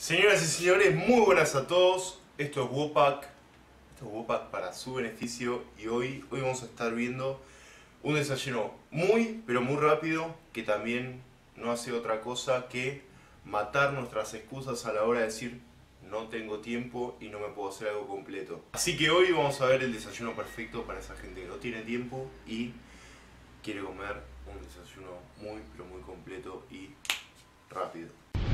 Señoras y señores, muy buenas a todos. Esto es Wopak. Esto es Wopak para su beneficio. Y hoy vamos a estar viendo un desayuno muy, pero muy rápido, que también no hace otra cosa que matar nuestras excusas a la hora de decir no tengo tiempo y no me puedo hacer algo completo. Así que hoy vamos a ver el desayuno perfecto para esa gente que no tiene tiempo y quiere comer un desayuno muy, pero muy completo y rápido.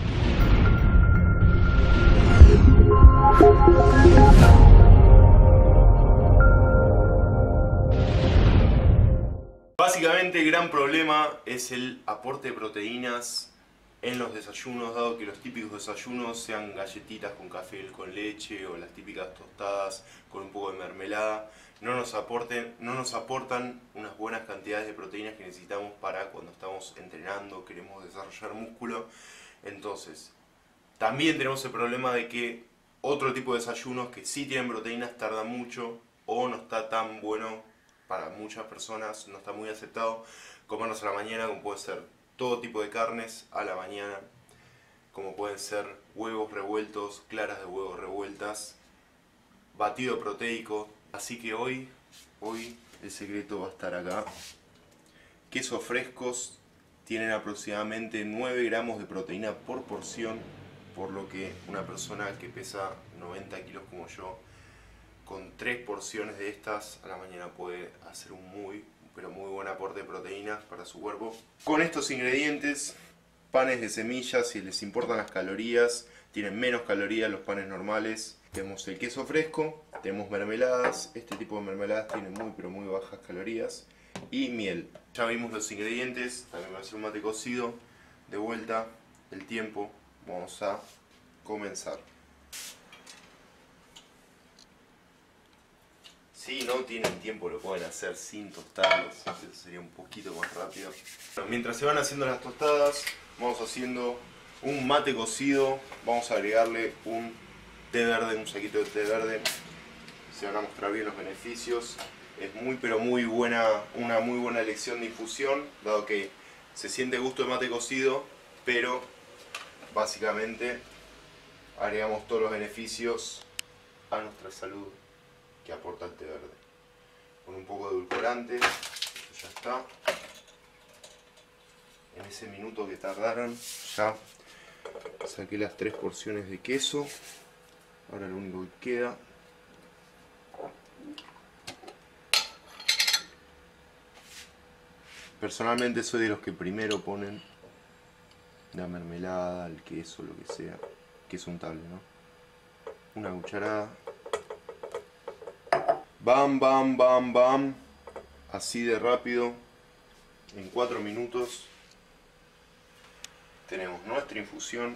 Básicamente el gran problema es el aporte de proteínas en los desayunos, dado que los típicos desayunos sean galletitas con café con leche o las típicas tostadas con un poco de mermelada, no nos aportan unas buenas cantidades de proteínas que necesitamos para cuando estamos entrenando, queremos desarrollar músculo. Entonces, también tenemos el problema de que otro tipo de desayunos que sí tienen proteínas tardan mucho o no está tan bueno para muchas personas, no está muy aceptado comerlos a la mañana, como puede ser todo tipo de carnes a la mañana, como pueden ser huevos revueltos, claras de huevos revueltas, batido proteico. Así que hoy el secreto va a estar acá. Quesos frescos tienen aproximadamente 9 gramos de proteína por porción, por lo que una persona que pesa 90 kilos como yo, con 3 porciones de estas a la mañana puede hacer un muy buen aporte de proteínas para su cuerpo. Con estos ingredientes, panes de semillas, si les importan las calorías, tienen menos calorías los panes normales. Tenemos el queso fresco, tenemos mermeladas, este tipo de mermeladas tienen muy bajas calorías, y miel. Ya vimos los ingredientes, también va a ser un mate cocido. De vuelta, el tiempo, vamos a comenzar. Si no tienen tiempo lo pueden hacer sin tostarlos, eso sería un poquito más rápido. Mientras se van haciendo las tostadas, vamos haciendo un mate cocido. Vamos a agregarle un té verde, un saquito de té verde. Se van a mostrar bien los beneficios. Es muy buena, una muy buena elección de infusión, dado que se siente gusto de mate cocido, pero básicamente agregamos todos los beneficios a nuestra salud que aporta el té verde. Con un poco de edulcorante, ya está. En ese minuto que tardaron, ya saqué las 3 porciones de queso. Ahora lo único que queda personalmente soy de los que primero ponen la mermelada, el queso, lo que sea, queso untable, ¿no? Una cucharada. Bam, bam, bam, bam. Así de rápido. En 4 minutos tenemos nuestra infusión.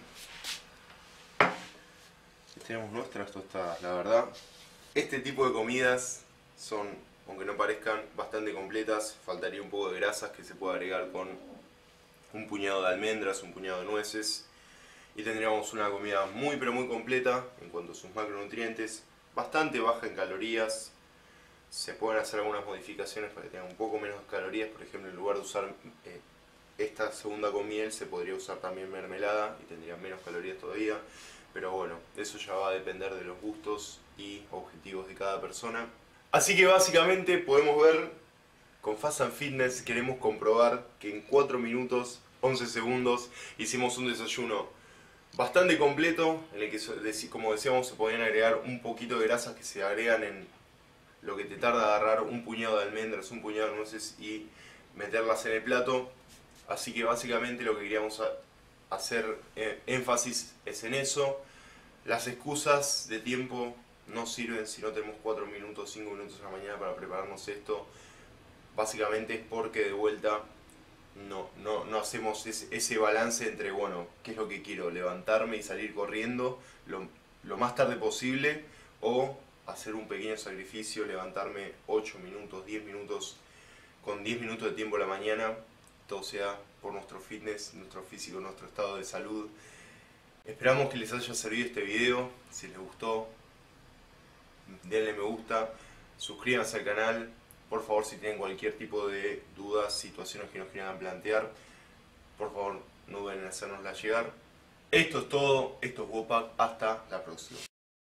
Tenemos nuestras tostadas. La verdad, este tipo de comidas son, aunque no parezcan, bastante completas. Faltaría un poco de grasas que se puede agregar con un puñado de almendras, un puñado de nueces. Y tendríamos una comida muy completa en cuanto a sus macronutrientes. Bastante baja en calorías. Se pueden hacer algunas modificaciones para que tengan un poco menos calorías. Por ejemplo, en lugar de usar esta segunda con miel, se podría usar también mermelada y tendría menos calorías todavía. Pero bueno, eso ya va a depender de los gustos y objetivos de cada persona. Así que básicamente podemos ver, con Fast and Fitness queremos comprobar que en 4 minutos, 11 segundos, hicimos un desayuno bastante completo, en el que, como decíamos, se podían agregar un poquito de grasas que se agregan en lo que te tarda agarrar un puñado de almendras, un puñado de nueces y meterlas en el plato. Así que básicamente lo que queríamos hacer énfasis es en eso. Las excusas de tiempo no sirven si no tenemos 4 minutos, 5 minutos en la mañana para prepararnos esto. Básicamente es porque de vuelta no hacemos ese balance entre, bueno, ¿qué es lo que quiero? ¿Levantarme y salir corriendo lo más tarde posible? ¿O hacer un pequeño sacrificio, levantarme 8 minutos, 10 minutos, con 10 minutos de tiempo a la mañana? Todo sea por nuestro fitness, nuestro físico, nuestro estado de salud. Esperamos que les haya servido este video. Si les gustó, denle me gusta, suscríbanse al canal. Por favor, si tienen cualquier tipo de dudas, situaciones que nos quieran plantear, por favor no duden en hacérnoslas llegar. Esto es todo, esto es Wopack, hasta la próxima.